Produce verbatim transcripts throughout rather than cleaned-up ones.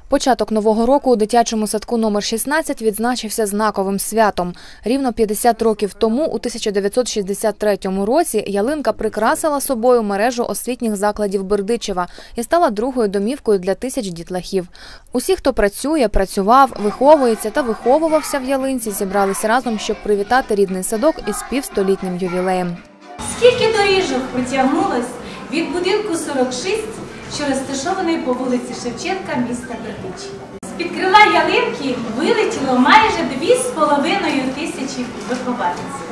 Початок нового року у дитячому садку номер шістнадцять відзначився знаковим святом. Рівно п'ятдесят років тому, у тисяча дев'ятсот шістдесят третьому році, ялинка прикрасила собою мережу освітніх закладів Бердичева і стала другою домівкою для тисяч дітлахів. Усі, хто працює, працював, виховується та виховувався в ялинці, зібралися разом, щоб привітати рідний садок із півстолітнім ювілеєм. Скільки доріжок протягнулось від будинку сорок шість, що розташований по вулиці Шевченка міста Бердичева. З-під крила ялинки вилетіло майже дві з половиною тисячі вихованців.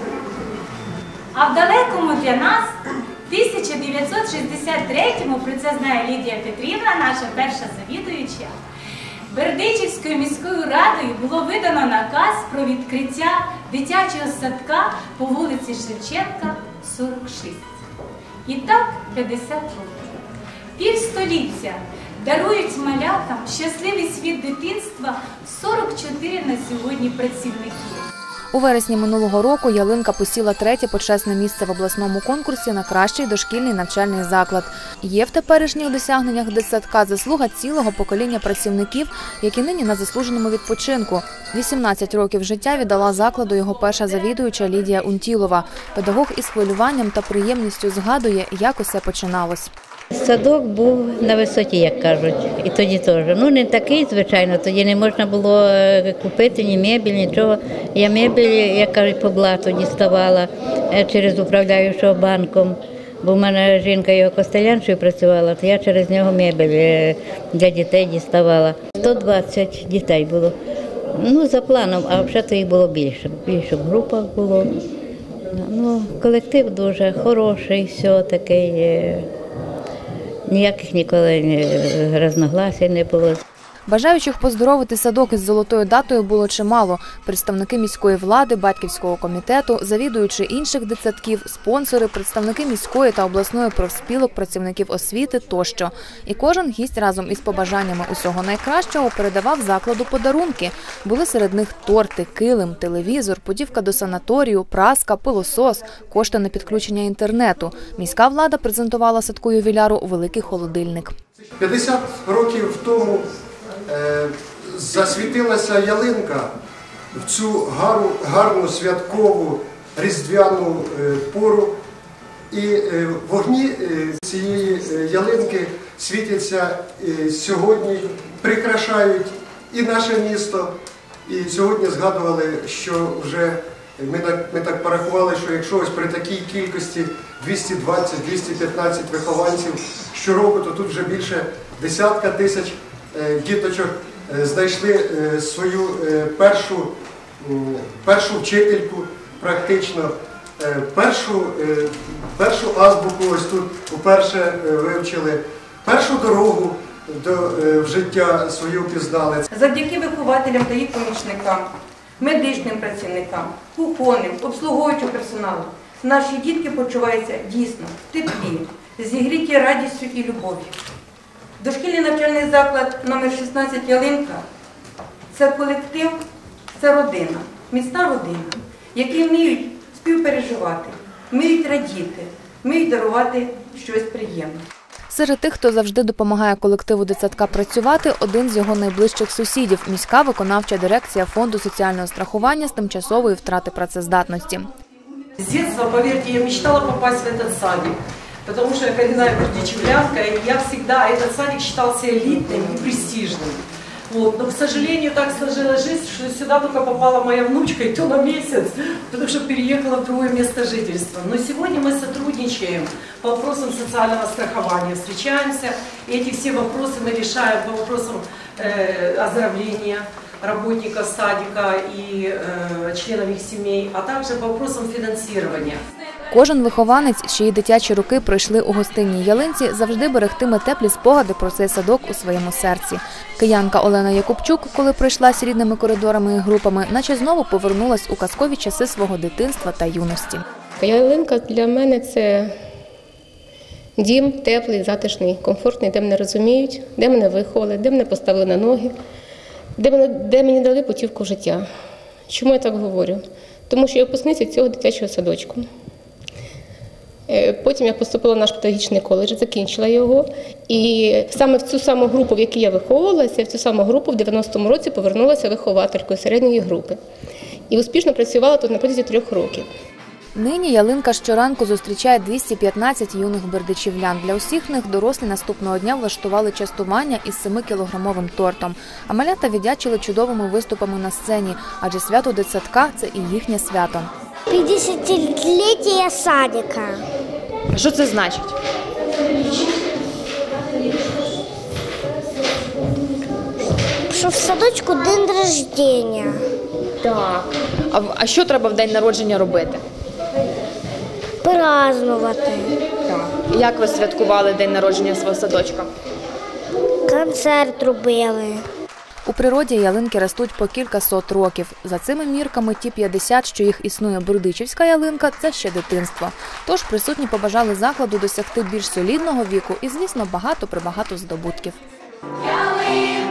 А в далекому для нас тисяча дев'ятсот шістдесят третьому, про це знає Лідія Петрівна, наша перша завідуюча, Бердичівською міською радою було видано наказ про відкриття дитячого садка по вулиці Шевченка сорок шість. І так п'ятдесят років. Півстоліття дарують малятам щасливий світ дитинства сорок чотири на сьогодні працівники. У вересні минулого року ялинка посіла третє почесне місце в обласному конкурсі на кращий дошкільний навчальний заклад. Є в теперішніх досягненнях дитсадка заслуга цілого покоління працівників, які нині на заслуженому відпочинку. вісімнадцять років життя віддала закладу його перша завідуюча Лідія Унтілова. Педагог із хвилюванням та приємністю згадує, як усе починалось. Садок був на висоті, як кажуть, і тоді теж. Ну, не такий, звичайно, тоді не можна було купити ні мебель, нічого. Я мебель, як кажуть, по блату діставала через управляючого банком, бо в мене жінка його костеляншою працювала, то я через нього мебель для дітей діставала. сто двадцять дітей було. Ну, за планом, а взагалі їх було більше. Більше в групах було. Ну, колектив дуже хороший, все такий. Ніяких ніколи розногласій не було. Бажаючих поздоровити садок із золотою датою було чимало. Представники міської влади, батьківського комітету, завідуючи інших дитсадків, спонсори, представники міської та обласної профспілок, працівників освіти тощо. І кожен гість разом із побажаннями усього найкращого передавав закладу подарунки. Були серед них торти, килим, телевізор, путівка до санаторію, праска, пилосос, кошти на підключення інтернету. Міська влада презентувала садку ювіляру великий холодильник. п'ятдесят років тому засвітилася ялинка в цю гарну, гарну святкову різдвяну пору. І вогні цієї ялинки світяться сьогодні, прикрашають і наше місто. І сьогодні згадували, що вже ми так, ми так порахували, що якщо ось при такій кількості двісті двадцять - двісті п'ятнадцять вихованців щороку, то тут вже більше десятка тисяч діточок знайшли свою першу, першу вчительку практично, першу, першу азбуку ось тут уперше вивчили, першу дорогу до в життя свою пізнали. Завдяки вихователям та їх помічникам, медичним працівникам, кухонним, обслуговуючим персоналу наші дітки почуваються дійсно теплі, зігріті радістю і любов'ю. Дошкільний навчальний заклад номер шістнадцять «Ялинка» – це колектив, це родина, міцна родина, які вміють співпереживати, вміють радіти, вміють дарувати щось приємне. Серед тих, хто завжди допомагає колективу дитсадка працювати, один з його найближчих сусідів – міська виконавча дирекція Фонду соціального страхування з тимчасової втрати працездатності. С детства, поверьте, я мечтала попасть в этот садик, потому что я коренная бердичевлянка, и я всегда, этот садик считался элитным и престижным. Вот. Но, к сожалению, так сложилась жизнь, что сюда только попала моя внучка, и то на месяц, потому что переехала в другое место жительства. Но сегодня мы сотрудничаем по вопросам социального страхования, встречаемся, и эти все вопросы мы решаем по вопросам э, оздоровления работников садика и э, членов их семей, а также по вопросам финансирования. Кожен вихованець, чиї дитячі роки пройшли у гостинній ялинці, завжди берегтиме теплі спогади про цей садок у своєму серці. Киянка Олена Якубчук, коли пройшлась рідними коридорами і групами, наче знову повернулась у казкові часи свого дитинства та юності. Ялинка для мене – це дім теплий, затишний, комфортний, де мене розуміють, де мене виховали, де мене поставили на ноги, де, мене, де мені дали путівку життя. Чому я так говорю? Тому що я випускниця цього дитячого садочку. Е, Потім я поступила в наш педагогічний коледж, закінчила його. І саме в цю саму групу, в якій я виховувалася, в цю саму групу в дев'яностому році повернулася вихователькою середньої групи. І успішно працювала тут на протязі трьох років. Нині ялинка щоранку зустрічає двісті п'ятнадцять юних бердичівлян. Для усіх них дорослі наступного дня влаштували частування із семикілограмовим тортом. А малята віддячили чудовими виступами на сцені, адже свято дитсадка – це і їхнє свято. п'ятдесятиліття садика. Що це значить? Що в садочку день рождення. Так. А, а що треба в день народження робити? Празднувати. Так. Як ви святкували день народження свого садочка? Концерт робили. У природі ялинки ростуть по кілька сот років. За цими мірками ті п'ятдесят, що їх існує бердичівська ялинка, це ще дитинство. Тож присутні побажали закладу досягти більш солідного віку і, звісно, багато-прибагато здобутків. Ялинка!